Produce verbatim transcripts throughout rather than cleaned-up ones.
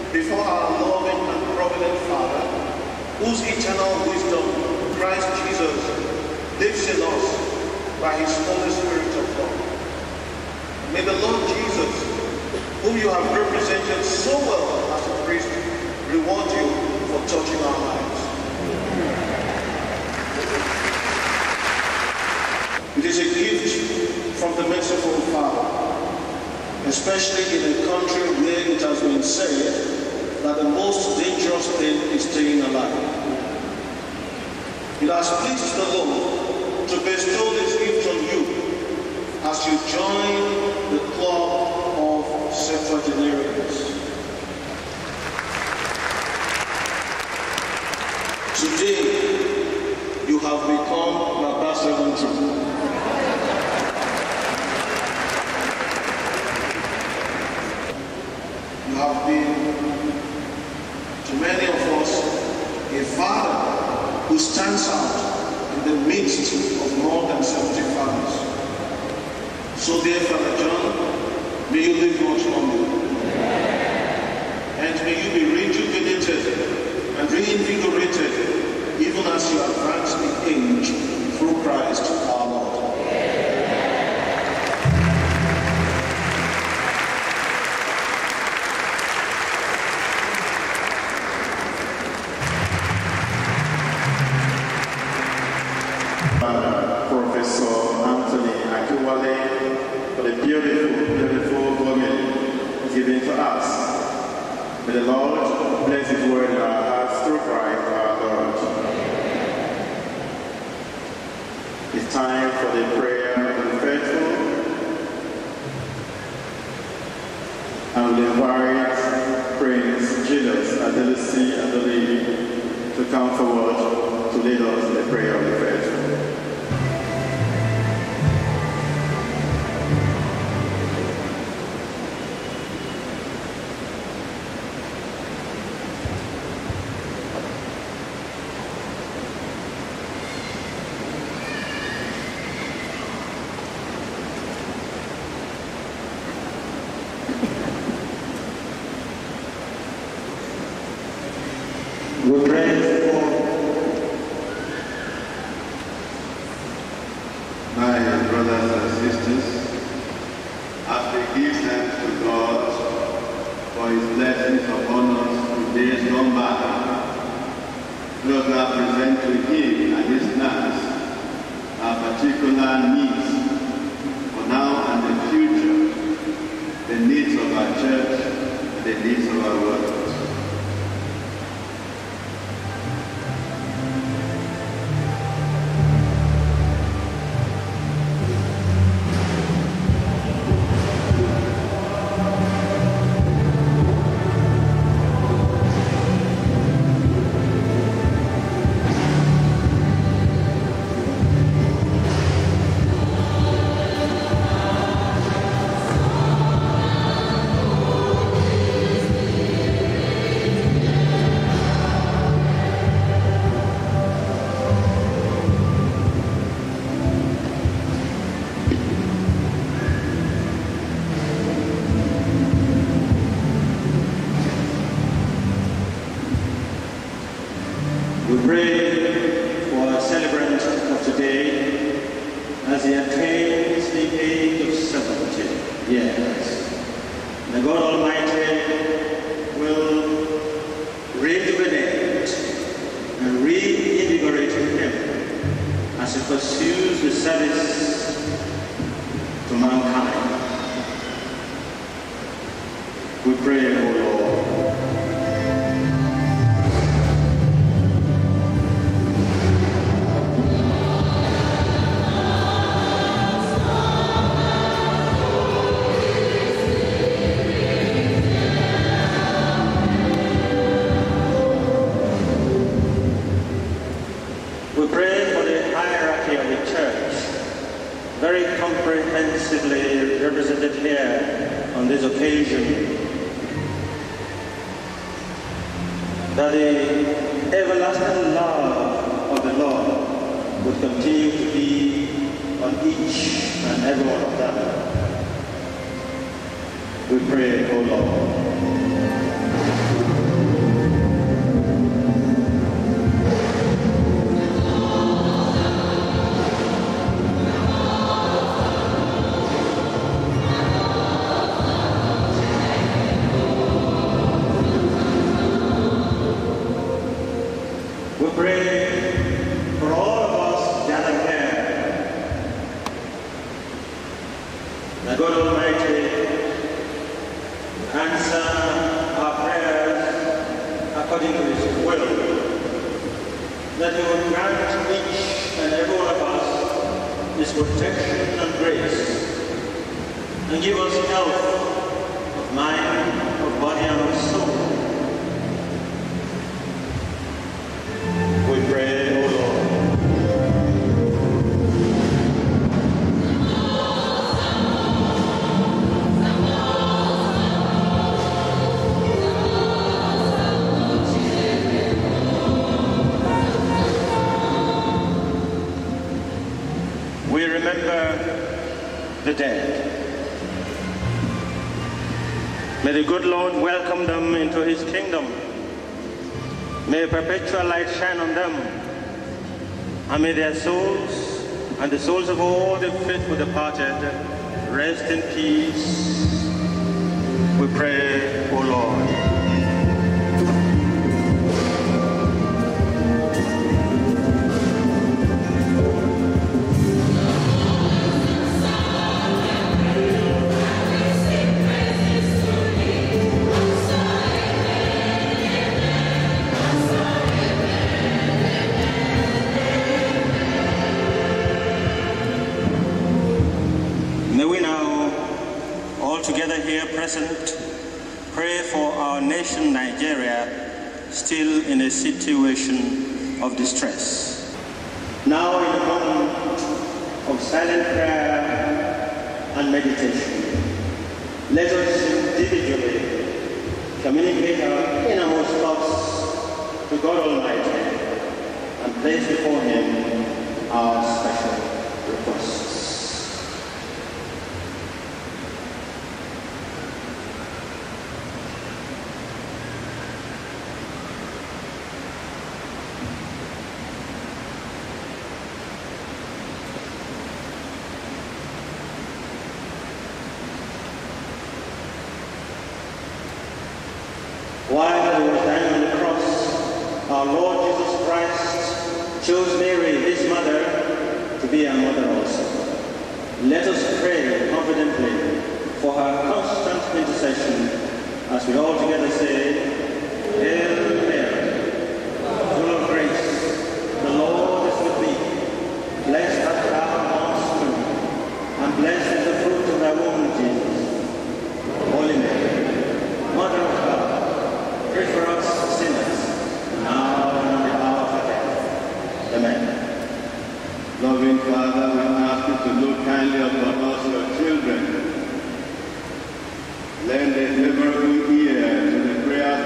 before our loving and provident Father, whose eternal wisdom, Christ Jesus, lives in us by his Holy Spirit of God. May the Lord Jesus, whom you have represented so well as a priest, reward you for touching our lives. It is a gift from the merciful Father, especially in a country where it has been said that the most dangerous thing is staying alive. It has pleased the Lord to bestow this gift on you as you join the club of septuagenarians. Today, you have become Baba seventy. You have been, to many of us, a father who stands out in the midst of more than seventy fathers. So dear Father John, may you live much longer. And may you be rejuvenated and reinvigorated even as you advance in age through Christ our Lord. Professor Anthony Akiwale for the beautiful, beautiful woman given to us. May the Lord bless his word in our hearts through Christ our Lord. It's time for the prayer of the faithful. I will invite Prince Julius Adelisi Adolini to come forward to lead us in the prayer of the faithful. We pray for my brothers and sisters, as we give thanks to God for his blessings upon us in days gone by, let us now present to him and his lands our particular needs for now and the future, the needs of our church and the needs of our world. We pray for our celebrant of today as he attains the age of seventy years. May God Almighty will rejuvenate and reinvigorate him as he pursues the service to mankind. We pray, O Lord. We pray for the hierarchy of the church, very comprehensively represented here on this occasion, that the everlasting love of the Lord would continue to be on each and every one of them. We pray, O Lord. pray for all of us gathered here, that God Almighty answer our prayers according to His will, that He will grant each and every one of us His protection and grace, and give us health of mind, of body, and of soul. We pray, O Lord. We remember the dead. May the good Lord welcome them into His kingdom. May a perpetual light shine on them, and may their souls and the souls of all the faithful departed rest in peace. We pray, O Lord. Together here present, pray for our nation, Nigeria, still in a situation of distress. Now in a moment of silent prayer and meditation, let us individually communicate our innermost thoughts to God Almighty and place before Him our special requests. While He was dying on the cross, our Lord Jesus Christ chose Mary, His mother, to be our mother also. Let us pray confidently for her constant intercession as we all together say, Hail Mary, full of grace, the Lord is with thee. Blessed art thou amongst women, and blessed is the fruit of thy womb, Jesus. Holy Mary, Mother of God, pray for us sinners, now and at the hour of our death. Amen. Loving Father, we ask you to look kindly upon us, your children. Lend a favorable ear to the prayers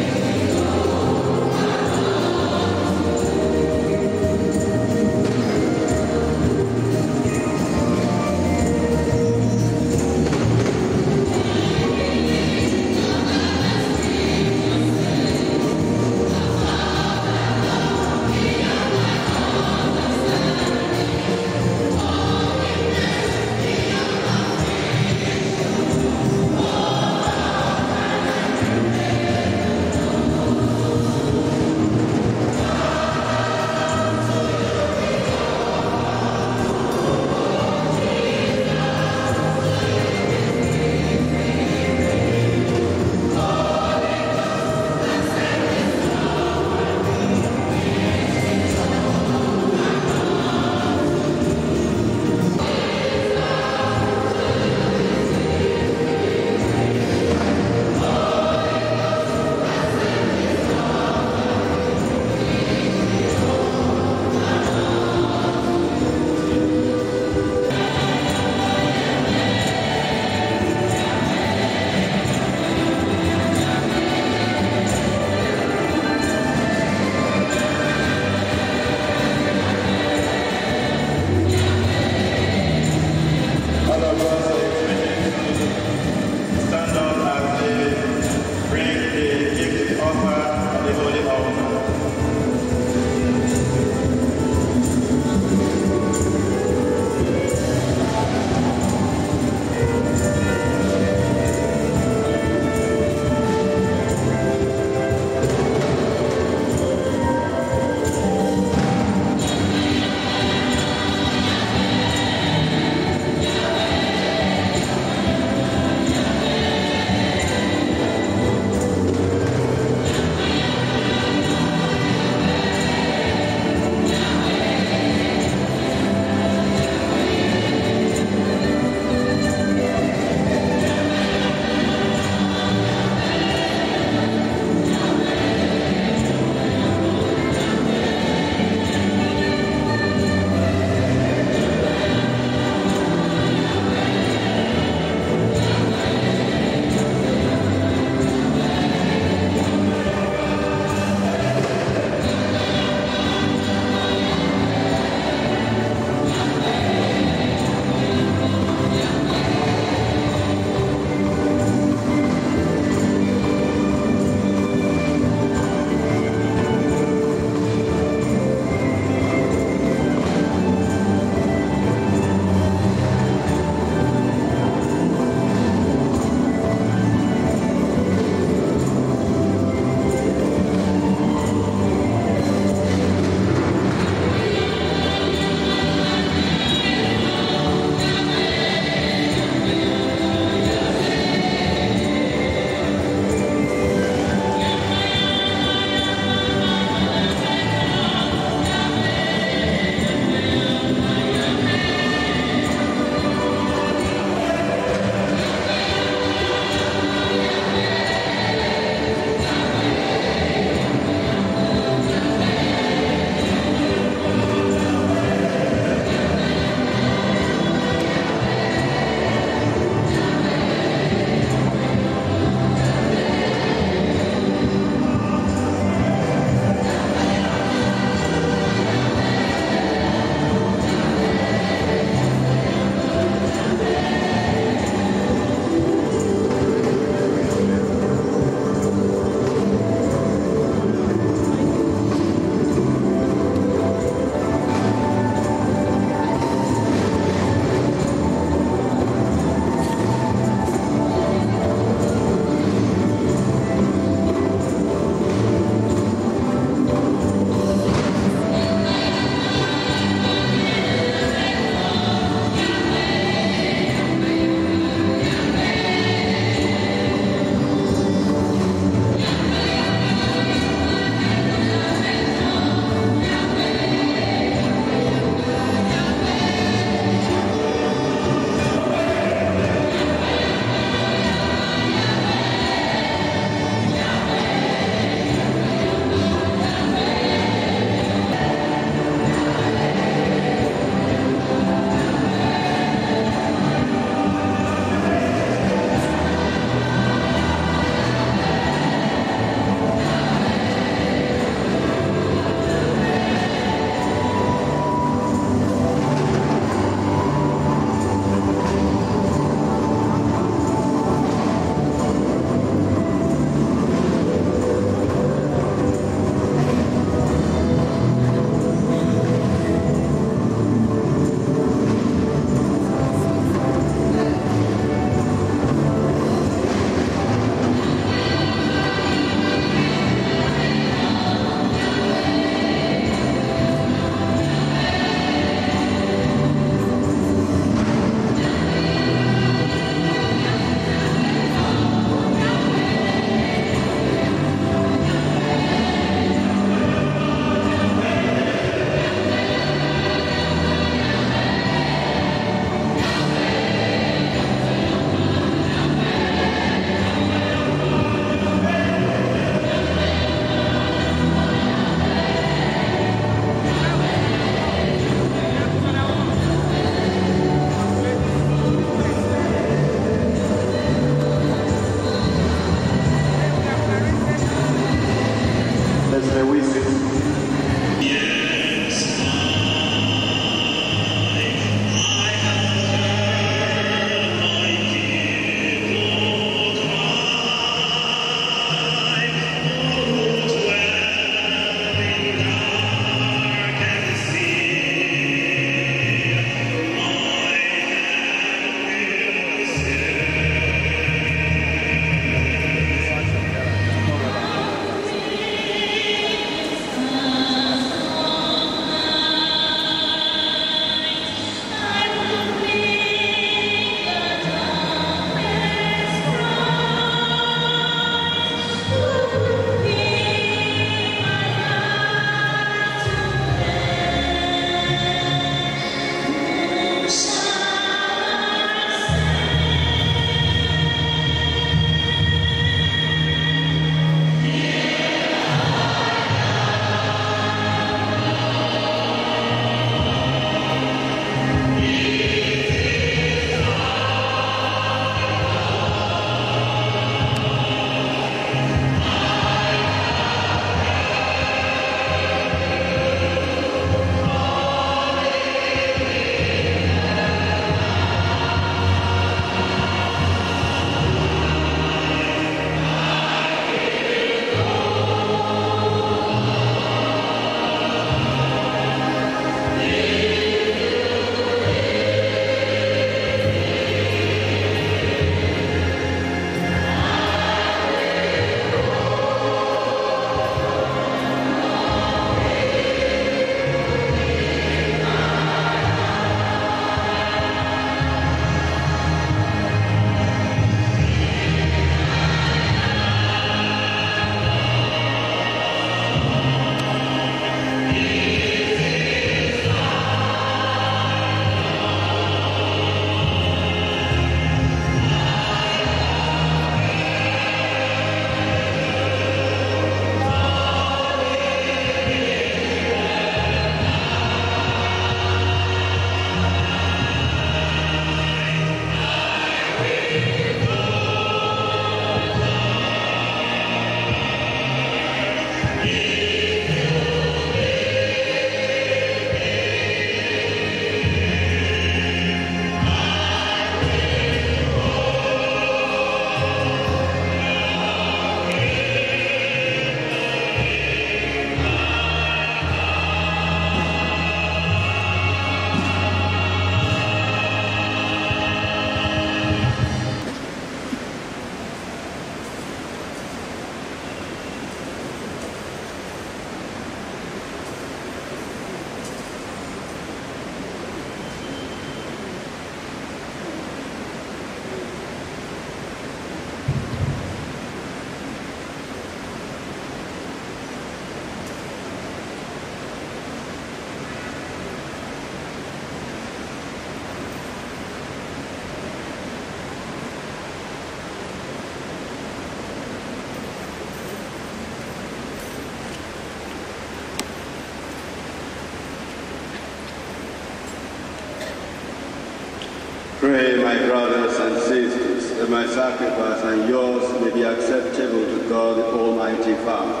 Pray, my brothers and sisters, that my sacrifice and yours may be acceptable to God, the Almighty Father.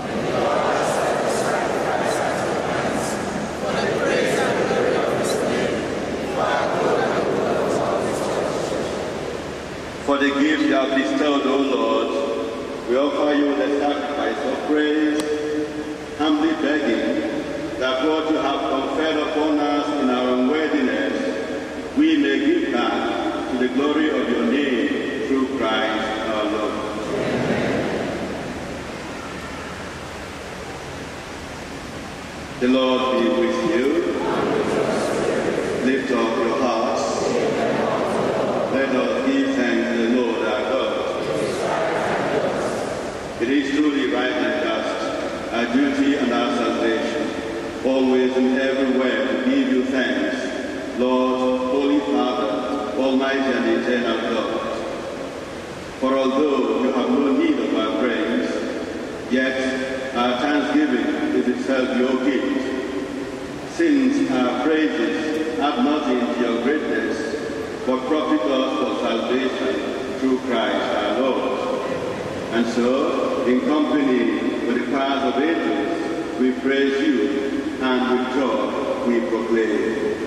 For the gift you have bestowed, O Lord, we offer you the sacrifice of praise, humbly begging that what you have conferred upon us in our unworthiness, we may give back to the glory of your name through Christ our Lord. The Lord be with you. Lift up your hearts. Let us give thanks to the Lord our God. It is truly right and just, our duty and our salvation, always and everywhere to give you thanks, Lord, Holy Father, Almighty and eternal God. For although you have no need of our praise, yet our thanksgiving is itself your gift. Since our praises add nothing to your greatness, but profit us for salvation through Christ our Lord. And so, in company with the choirs of angels, we praise you, and with joy we proclaim.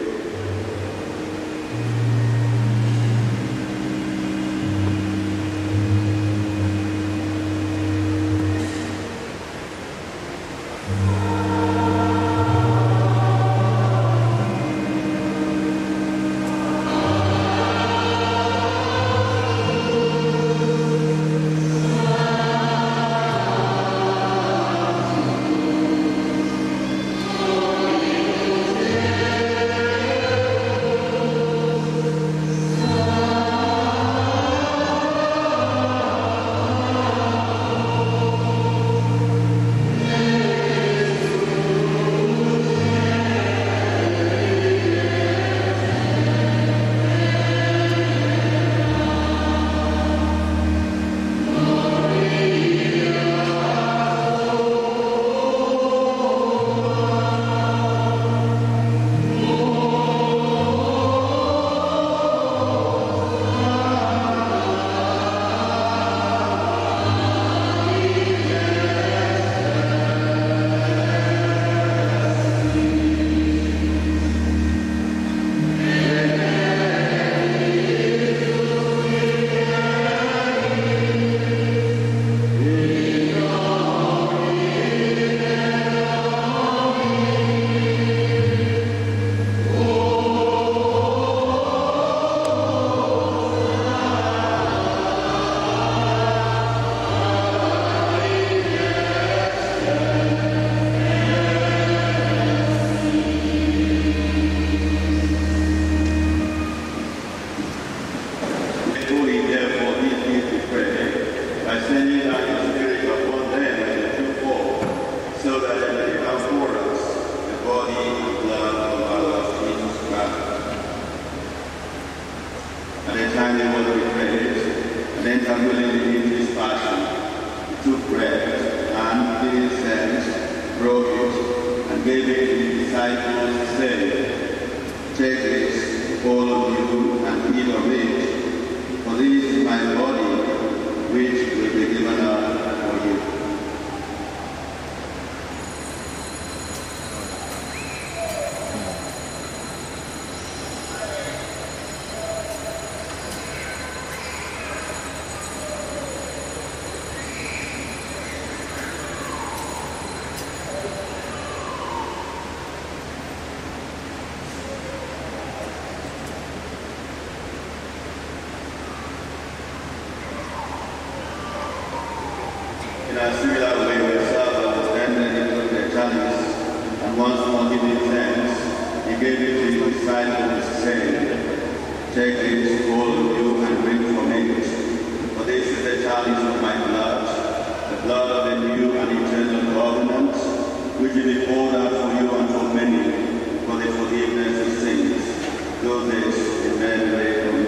In a similar way, the server then took the chalice, and once more giving thanks, he gave it to his disciples, saying, "Take it, all of you, and drink from it, for this is the chalice of my blood, the blood of the new and eternal covenant, which will be poured out for you and for many, for the forgiveness of sins. Do this in memory of me."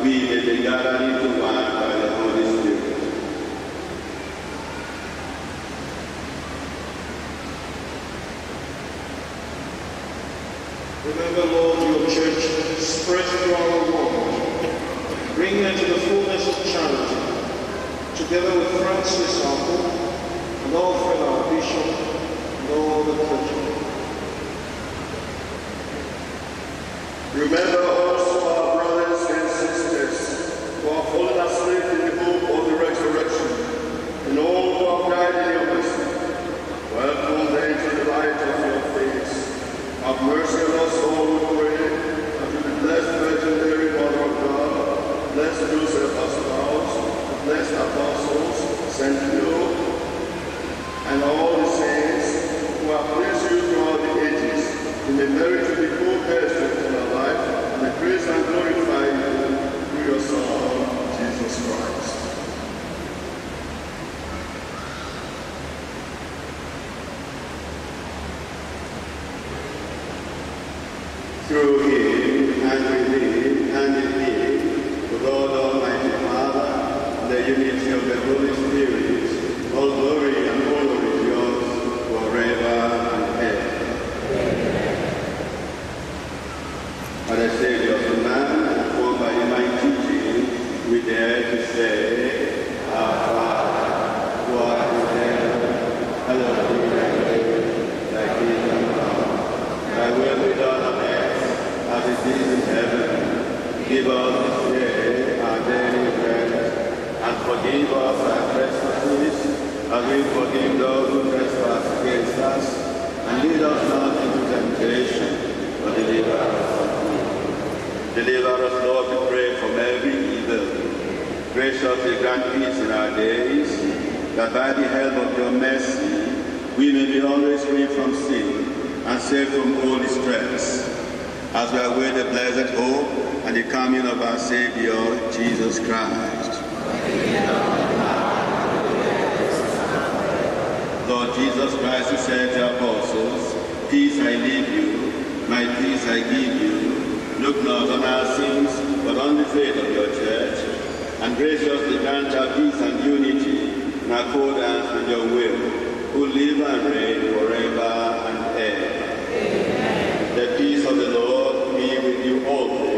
we may be gathered into one by the Holy Spirit. Remember, Lord, your church spread throughout the world. Bring her to the fullness of charity, together with Francis, our Pope, and Alfred, our Bishop, and all the clergy. Remember also our brothers and sisters who have fallen asleep in the hope of the resurrection, and all who have died in your mercy. Welcome them to the light of your face. Have mercy on us all, we pray, and to the blessed Virgin Mary, Mother of God, blessed Joseph, our spouse, blessed apostles, Saint Leo, and all the saints who have pleased you throughout the ages, who may merit to be co-heirs to eternal life, and may praise and glorify you through your Son, Jesus Christ. Through him, and with him, and in him, to God Almighty Father, the unity of the Holy Spirit, all glory and honor is yours forever and ever. By the Savior of man, formed by divine teaching, we dare to say, Our Father, who art in heaven, hallowed be thy name, thy kingdom come, thy will be done on earth as it is in heaven. Give us this day our daily bread, and forgive us our trespasses, as we forgive those who trespass against us. And lead us not into temptation, but deliver us from evil. Deliver us, Lord, we pray, from every evil. Graciously grant peace in our days, that by the help of your mercy we may be always free from sin and safe from all distress, as we await the blessed hope and the coming of our Savior, Jesus Christ. Lord Jesus Christ, who said to the apostles, Peace I leave you, my peace I give you. Look not on our sins, but on the faith of your church, and graciously grant our peace and unity in accordance with your will, who live and reign forever and ever. Amen. The peace of the Lord be with you always.